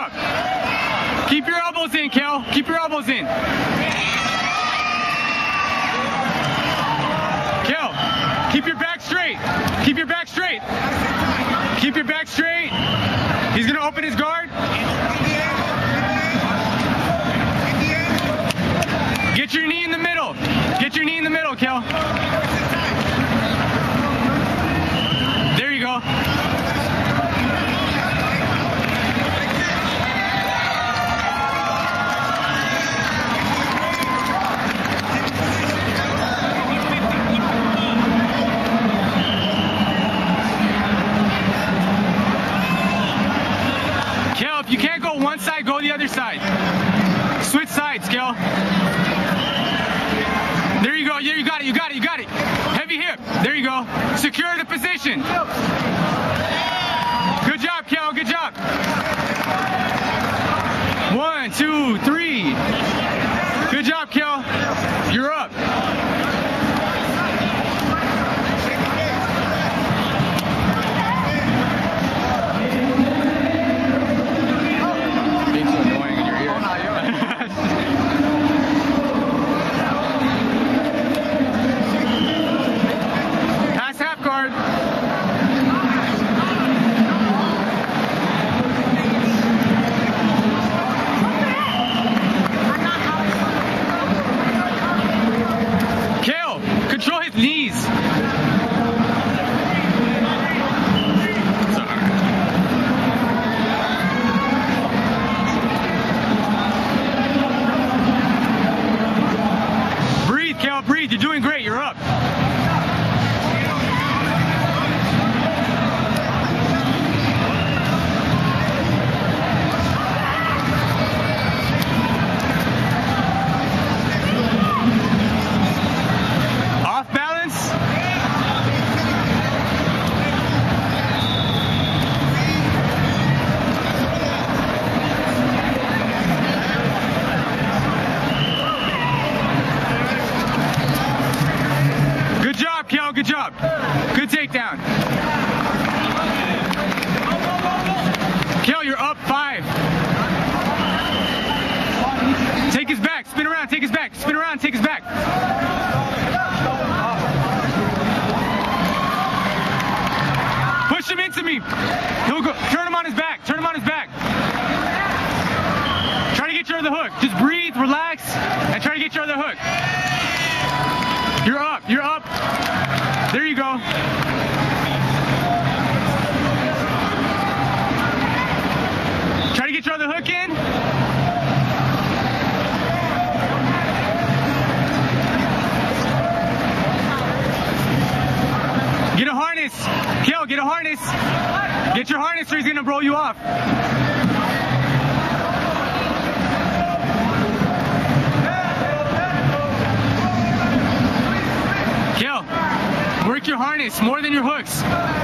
up. Keep your elbows in, Kel. Keep your elbows in. Kel, keep your back straight. Keep your back straight. Keep your back straight. He's gonna open his guard. Get your knee in the middle. Get your knee in the middle, Kel. There you go. Kel, if you can't go one side, go the other side. Switch sides, Kel. There you go. Yeah, you got it. You got it. You got it. Heavy hip. There you go. Secure the position. Good job, Kel. Good job. 1, 2, 3. Good job, Kel. You're up. Being so annoying in your ear. Pass half guard. Kel, control his knees. Sorry. Breathe, Kel, breathe. You're doing great. You're up. Off balance. Good job, Kel. Good job. Good takedown. Kel, you're up 5. Take his back. Spin around. Take his back. Spin around. Take his back. Push him into me. He'll go. Turn him on his back. Turn him on his back. Try to get your other hook. Just breathe, relax, and try to get your other hook. You're up. You're up. There you go. Try to get your other hook in. Get a harness. Kel, get a harness. Get your harness or he's going to roll you off. Kel, work your harness more than your hooks.